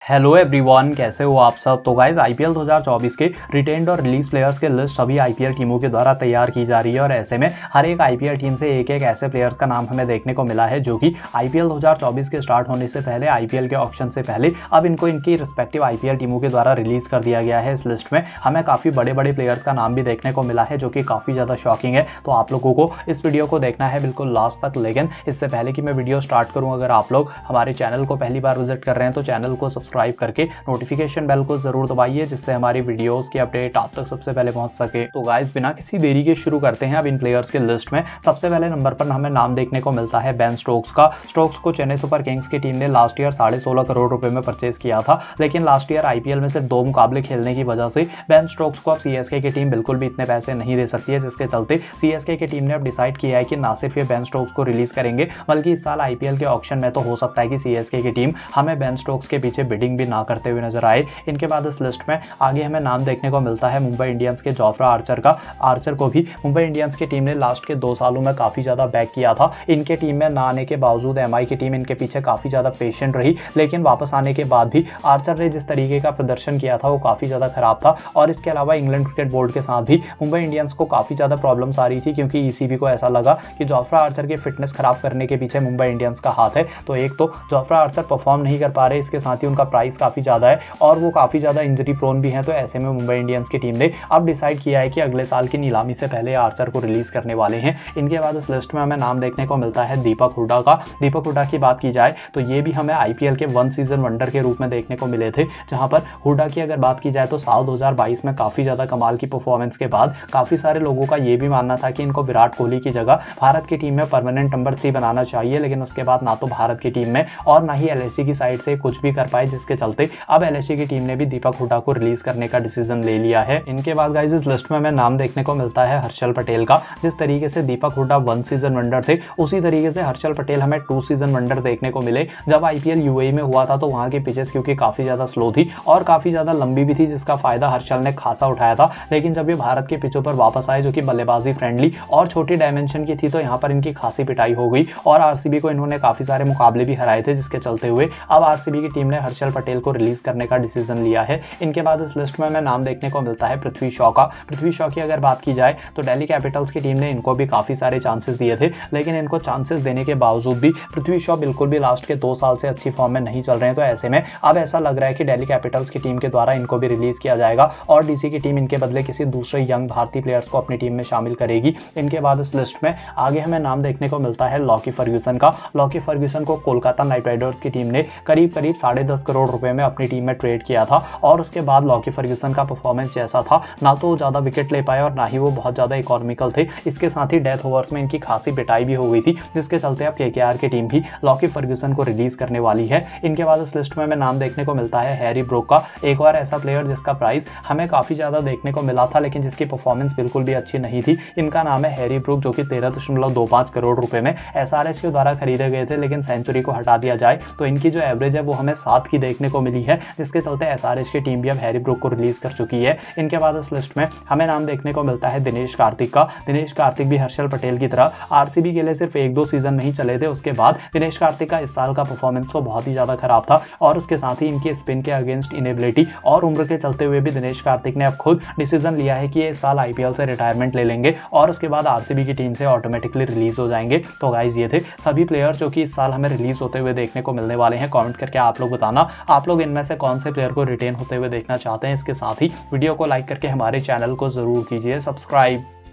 Hello everyone, कैसे हो आप सब। तो गाइज आईपीएल 2024 के रिटेन्ड और रिलीज प्लेयर्स के लिस्ट अभी आईपीएल टीमों के द्वारा तैयार की जा रही है और ऐसे में हर एक आईपीएल टीम से एक एक ऐसे प्लेयर्स का नाम हमें देखने को मिला है जो कि आईपीएल 2024 के स्टार्ट होने से पहले, आईपीएल के ऑक्शन से पहले अब इनको इनकी रिस्पेक्टिव आईपीएल टीमों के द्वारा रिलीज कर दिया गया है। इस लिस्ट में हमें काफ़ी बड़े बड़े प्लेयर्स का नाम भी देखने को मिला है जो कि काफ़ी ज़्यादा शॉकिंग है। तो आप लोगों को इस वीडियो को देखना है बिल्कुल लास्ट तक। लेकिन इससे पहले कि मैं वीडियो स्टार्ट करूँ, अगर आप लोग हमारे चैनल को पहली बार विजिट कर रहे हैं तो चैनल को सब्सक्राइब करके नोटिफिकेशन बेल को जरूर दबाइए जिससे हमारी वीडियोस की अपडेट आप तक सबसे पहले पहुंच सके। तो गाइस बिना किसी देरी के शुरू करते हैं अब इन प्लेयर्स के लिस्ट में। सबसे पहले नंबर पर हमें नाम देखने को मिलता है बेन स्टोक्स का। स्टोक्स को चेन्नई सुपर किंग्स की टीम ने लास्ट ईयर 16.5 करोड़ रुपए में परचेज किया था, लेकिन लास्ट ईयर आईपीएल में सिर्फ 2 मुकाबले खेलने की वजह से बेन स्टोक्स को अब सीएसके की टीम बिल्कुल भी इतने पैसे नहीं दे सकती है, जिसके चलते सीएसके की टीम ने अब डिसाइड किया है कि ना सिर्फ ये बेन स्टोक्स को रिलीज करेंगे बल्कि इस साल आईपीएल के ऑक्शन में तो हो सकता है कि सीएसके की टीम हमें बेन स्टोक्स के पीछे बिडिंग भी ना करते हुए नजर आए। इनके बाद इस लिस्ट में आगे हमें नाम देखने को मिलता है मुंबई इंडियंस के जोफ्रा आर्चर का। आर्चर को भी मुंबई इंडियंस की टीम ने लास्ट के 2 सालों में काफी ज्यादा बैक किया था। इनके टीम में ना आने के बावजूद एमआई की टीम इनके पीछे काफी ज्यादा पेशेंट रही, लेकिन वापस आने के बाद भी आर्चर ने जिस तरीके का प्रदर्शन किया था वो काफी ज्यादा खराब था। और इसके अलावा इंग्लैंड क्रिकेट बोर्ड के साथ भी मुंबई इंडियंस को काफी ज्यादा प्रॉब्लम्स आ रही थी, क्योंकि ईसीबी को ऐसा लगा कि जोफ्रा आर्चर की फिटनेस खराब करने के पीछे मुंबई इंडियंस का हाथ है। तो एक तो जोफ्रा आर्चर परफॉर्म नहीं कर पा रहे, इसके साथ ही उनका प्राइस काफी ज्यादा है और वो काफी ज्यादा इंजरी प्रोन भी है। तो ऐसे में मुंबई इंडियंस की टीम ने अब डिसाइड किया है कि अगले साल की नीलामी से पहले आर्चर को रिलीज करने वाले हैं। इनके बाद इस लिस्ट में हमें नाम देखने को मिलता है दीपक हुड्डा का। दीपक हुड्डा की बात की जाए तो ये भी हमें आईपीएल के 1 सीजन वंडर के रूप में देखने को मिले थे, जहां पर हुड्डा की अगर बात की जाए तो साल 2022 में काफी ज्यादा कमाल की परफॉर्मेंस के बाद काफी सारे लोगों का ये भी मानना था कि इनको विराट कोहली की जगह भारत की टीम में परमानेंट नंबर 3 बनाना चाहिए, लेकिन उसके बाद ना तो भारत की टीम में और ना ही एलएसजी की साइड से कुछ भी कर पाए, जिसके चलते अब एलएसजी की टीम ने भी दीपक हुड्डा को रिलीज करने का डिसीजन ले लिया है। इनके बाद गाइस इस लिस्ट में हमें नाम देखने को मिलता है हर्षल पटेल का। जिस तरीके से दीपक हुड्डा 1 सीजन वंडर थे, उसी तरीके से हर्षल पटेल हमें 2 सीजन वंडर देखने को मिले। जब आईपीएल यूएई में हुआ था तो वहां की पिचेस क्योंकि काफी ज्यादा स्लो थी और काफी ज्यादा लंबी भी थी, जिसका फायदा हर्षल ने खासा उठाया था। लेकिन जब ये भारत के पिचों पर वापस आए जो कि बल्लेबाजी फ्रेंडली और छोटी डायमेंशन की थी, तो यहाँ पर इनकी खासी पिटाई हो गई और आरसीबी को इन्होंने काफी सारे मुकाबले भी हराए थे, जिसके चलते हुए अब आरसीबी की टीम ने हर्षल पटेल को रिलीज करने का डिसीजन लिया है। इनके बाद इस लिस्ट में हमें नाम देखने को मिलता है पृथ्वी शॉ का। पृथ्वी शॉ की अगर बात की जाए तो दिल्ली कैपिटल्स की टीम ने इनको भी काफी सारे चांसेस दिए थे, लेकिन इनको चांसेस देने के बावजूद भी पृथ्वी शॉ बिल्कुल भी लास्ट के 2 साल से अच्छी फॉर्म में नहीं चल रहे हैं। तो ऐसे में अब ऐसा लग रहा है कि दिल्ली कैपिटल्स की टीम के द्वारा इनको भी रिलीज किया जाएगा और डीसी की टीम इनके बदले किसी दूसरे यंग भारतीय प्लेयर्स को अपनी टीम में शामिल करेगी। इनके बाद इस लिस्ट में आगे हमें नाम देखने को मिलता है लॉकी फर्ग्यूसन का। लॉकी फर्ग्यूसन को कोलकाता नाइट राइडर्स की टीम ने करीब 10.5 करोड़ रुपए में अपनी टीम में ट्रेड किया था और उसके बाद लॉकी फर्ग्यूसन का परफॉर्मेंस जैसा था, ना तो ज्यादा विकेट ले पाए और ना ही वो बहुत ज्यादा इकोनॉमिकल थे। इसके साथ ही डेथ ओवर्स में इनकी खासी पिटाई भी हो गई थी, जिसके चलते अब केकेआर की टीम भी लॉकी फर्ग्यूसन को रिलीज करने वाली है। इनके बाद इस लिस्ट में हमें नाम देखने को मिलता है हैरी ब्रूक का। एक और ऐसा प्लेयर जिसका प्राइस हमें काफी ज्यादा देखने को मिला था, लेकिन जिसकी परफॉर्मेंस बिल्कुल भी अच्छी नहीं थी। इनका नाम है हैरी ब्रूक, जो कि 13.25 करोड़ रुपए में एसआरएच के द्वारा खरीदे गए थे, लेकिन सेंचुरी को हटा दिया जाए तो इनकी जो एवरेज है वो हमें 7 की देखने को मिली है, जिसके चलते एसआरएच की टीम भी अब हैरी ब्रूक को रिलीज कर चुकी है। इनके बाद इस लिस्ट में हमें नाम देखने को मिलता है दिनेश कार्तिक का। दिनेश कार्तिक भी हर्षल पटेल की तरह आरसीबी के लिए सिर्फ 1-2 सीजन नहीं चले थे, उसके बाद दिनेश कार्तिक का इस साल का परफॉर्मेंस तो बहुत ही ज्यादा खराब था और उसके साथ ही इनकी स्पिन के अगेंस्ट इनेबिलिटी और उम्र के चलते हुए भी दिनेश कार्तिक ने अब खुद डिसीजन लिया है कि ये इस साल आईपीएल से रिटायरमेंट ले लेंगे और उसके बाद आरसीबी की टीम से ऑटोमेटिकली रिलीज हो जाएंगे। तो गाइस ये थे सभी प्लेयर जो कि इस साल हमें रिलीज होते हुए देखने को मिलने वाले हैं। कमेंट करके आप लोग बताना आप लोग इनमें से कौन से प्लेयर को रिटेन होते हुए देखना चाहते हैं। इसके साथ ही वीडियो को लाइक करके हमारे चैनल को जरूर कीजिए सब्सक्राइब।